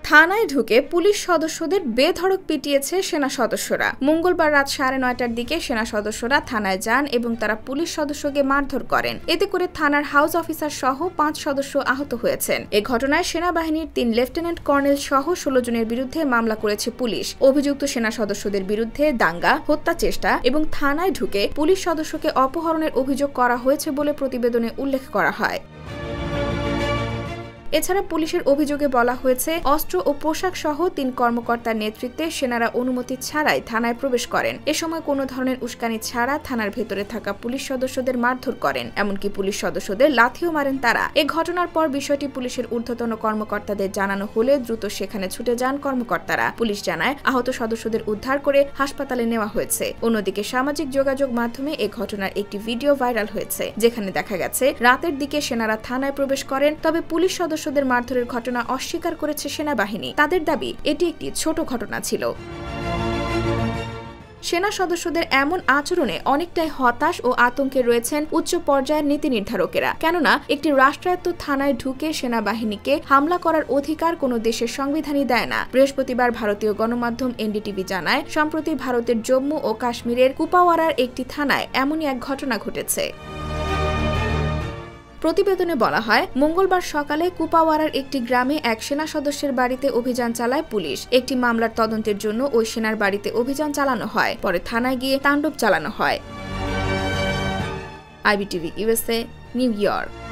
থানায় ঢুকে পুলিশ সদস্যদের বেধড়ক পিটিয়েছে সেনা সদস্যরা। মঙ্গলবার রাত 9:30টার দিকে সেনা সদস্যরা থানায় যান এবং তারা পুলিশ সদস্যকে মারধর করেন। এতে করে থানার হাউস অফিসার সহ 5 সদস্য আহত হয়েছেন। এ ঘটনায় সেনাবাহিনীর 3 লেফটেন্যান্ট কর্নেল সহ 16 জনের বিরুদ্ধে মামলা করেছে পুলিশ। অভিযুক্ত সেনা সদস্যদের বিরুদ্ধে দাঙ্গা, হত্যা চেষ্টা এবং থানায় ঢুকে পুলিশ সদস্যকে অপহরণের অভিযোগ করা হয়েছে বলে প্রতিবেদনে উল্লেখ করা হয়। এছাড়া পুলিশের অভিযোগে বলা হয়েছে, অস্ত্র ও পোশাক সহ 3 কর্মকর্তার নেতৃত্বে সেনারা অনুমতি ছাড়াই থানায় প্রবেশ করেন। এ সময় কোনো ধরনের উস্কানি ছাড়া থানার ভেতরে থাকা পুলিশ সদস্যদের মারধর করেন, এমনকি পুলিশ সদস্যদের লাথিও মারেন তারা। এ ঘটনার পর বিষয়টি পুলিশের ঊর্ধ্বতন কর্মকর্তাদের জানানো হলে দ্রুত সেখানে ছুটে যান কর্মকর্তারা। পুলিশ জানায়, আহত সদস্যদের উদ্ধার করে হাসপাতালে নেওয়া হয়েছে। অন্যদিকে সামাজিক যোগাযোগ মাধ্যমে এ ঘটনার একটি ভিডিও ভাইরাল হয়েছে, যেখানে দেখা গেছে রাতের দিকে সেনারা থানায় প্রবেশ করেন। তবে পুলিশ সদস্যদের মারধরের ঘটনা অস্বীকার করেছে সেনাবাহিনী। তাদের দাবি, এটি একটি ছোট ঘটনা ছিল। সেনা সদস্যদের এমন আচরণে অনেকটাই হতাশ ও আতঙ্কে রয়েছেন উচ্চ পর্যায়ের নীতি নির্ধারকেরা। কেননা একটি রাষ্ট্রায়ত্ত থানায় ঢুকে সেনাবাহিনীকে হামলা করার অধিকার কোনো দেশের সংবিধানই দেয় না। বৃহস্পতিবার ভারতীয় গণমাধ্যম এনডিটিভি জানায়, সম্প্রতি ভারতের জম্মু ও কাশ্মীরের কুপাওয়ারার একটি থানায় এমনই এক ঘটনা ঘটেছে। প্রতিবেদনে বলা হয়, মঙ্গলবার সকালে কুপাওয়ারার একটি গ্রামে এক সেনা সদস্যের বাড়িতে অভিযান চালায় পুলিশ। একটি মামলার তদন্তের জন্য ওই সেনার বাড়িতে অভিযান চালানো হয়। পরে থানায় গিয়ে তাণ্ডব চালানো হয়। IBTV USA, New York.